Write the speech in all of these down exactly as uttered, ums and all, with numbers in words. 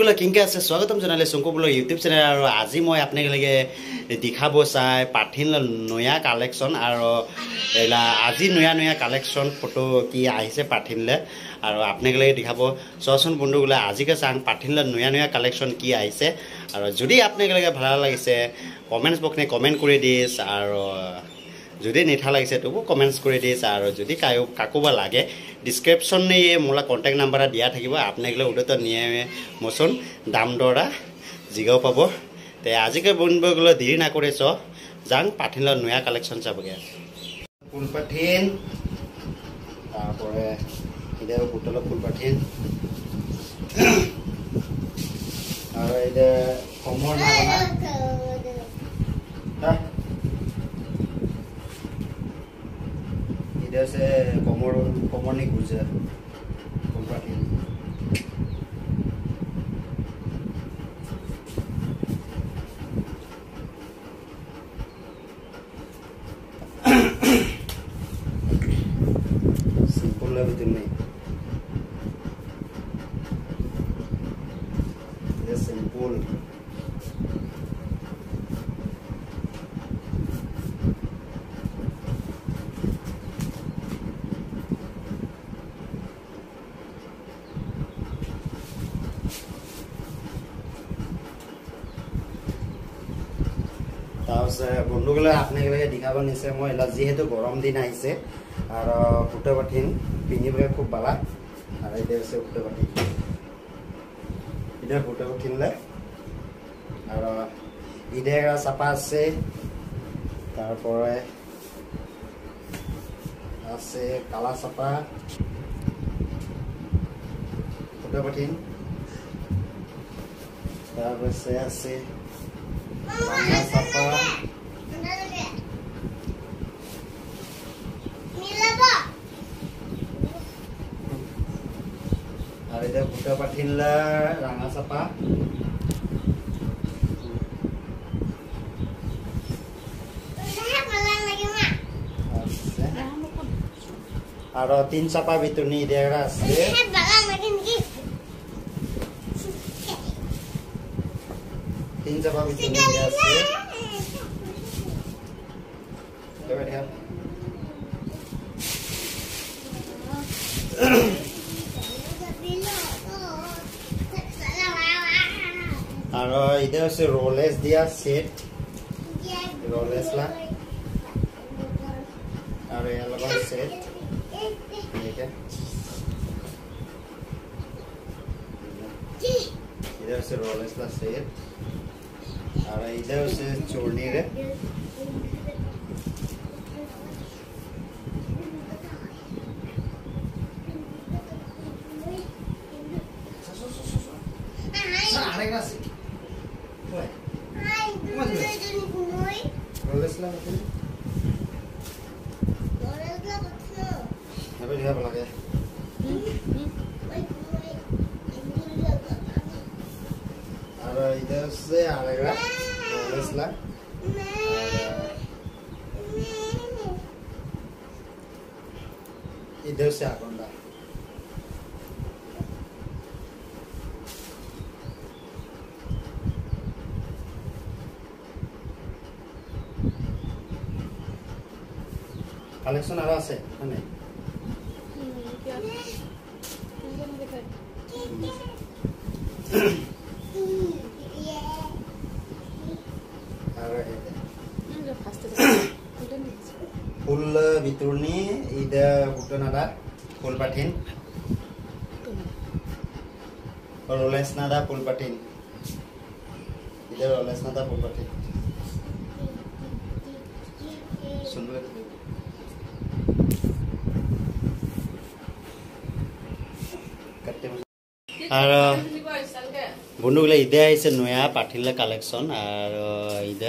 সকলে কিংকে আছে স্বাগতম জনালে শংকুবুলৰ ইউটিউব চেনেল আৰু আজি মই আপোনালোকে দেখাব চাই পাঠিন নয়া কালেকশন আৰু এলা আজি নয়া নয়া কালেকশন ফটো কি আহিছে পাঠিনলে আৰু আপোনালোকে দেখাব চচন বন্ধুগুলা আজিকে চাং পাঠিনলে নয়া নয়া কালেকশন কি আহিছে আৰু যদি আপোনালোকে ভাল লাগিছে কমেন্টস বক্সনে কমেন্ট কৰি দিছ আৰু যদি নিঠা লাগিছে তবু কমেন্টস কৰি দিছ আৰু যদি কায়ো কাকোবা লাগে ডিসক্রিপশনে মোলা কন্টাক্ট নাম্বার দিয়া থাকিব আপোনালোকে উদত নিয়ে মচন দাম দৰা জিগাও পাব তে আজিকে বন্ধুগুলো দেৰি না কৰে চ যাং পাঠিনলৰ নয়া কালেকশন চাবগে ফুল পাঠিন তারপরে এটা বুটল ফুল পাঠিন আর এটা কমর না হ্যাঁ এটা সে কমর কমর নি গুজে ফুল পাঠিন Everything me. Yes, simple. বন্ধুগুলো আপনাদের দেখাব নিছে মই এলা যেহেতু গরম দিন আইছে আর ফুটো পাঠিন পিন্ধিবলে খুব ভালা আর এটা হচ্ছে ফুটো পাঠিন এটা ফুটো পাঠিনলে আর ইডে চাপা আছে তারপরে আছে কালা চাপা ফুটো পাঠিন তারপরে আছে Mama sapa. Milaba. Ada dah buka patin lah, ranga sapa. Ada tin sapa bitu ni dia rasa. तीन जगह भी चलने गया से ले बैठे आप और इधर से रोलेस दिया सेट रोलेस ला और ये लगा सेट ठीक है इधर से रोलेस ला सेट और इधर से छोड़नी रे और इधर से आएगा रोलेसला इधर से आगोंडा कलेक्शन आ रहा है नहीं क्या full biturni ida bukan ada full patin roles nada full patin ida roles nada full patin sundur আর বন্ধুগুলো ইদে আইছে নয়া পাঠিলে কালেকশন আর ইদে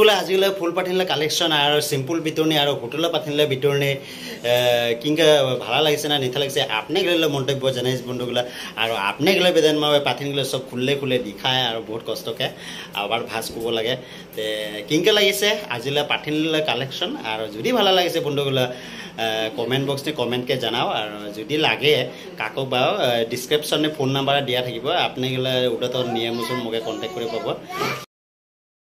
বন্ধুগুলো আজিকালি ফুল পাঠিলে কালেকশন আর সিম্পল বিতরণী আর হোটেল পাঠিলে বিতরণী কিংকা ভালো লাগছে না নিথা লাগছে আপনি গেলে মন্তব্য জানাইছ বন্ধুগুলা আর আপনি গেলে বেদেন মানে পাঠিলে সব খুললে খুলে দেখায় আর বহুত কষ্টকে আবার ভাজ কব লাগে তে কিংকা লাগিছে আজিলে পাঠিলে কালেকশন আর যদি ভালো লাগিছে বন্ধুগুলা কমেন্ট বক্সে কমেন্টকে জানাও আর যদি লাগে কাকো বা ডিসক্রিপশনে ফোন নাম্বার দিয়া থাকিব আপনি গেলে ওটা তো নিয়ে মুসুম মোকে কন্টেক্ট করে পাব।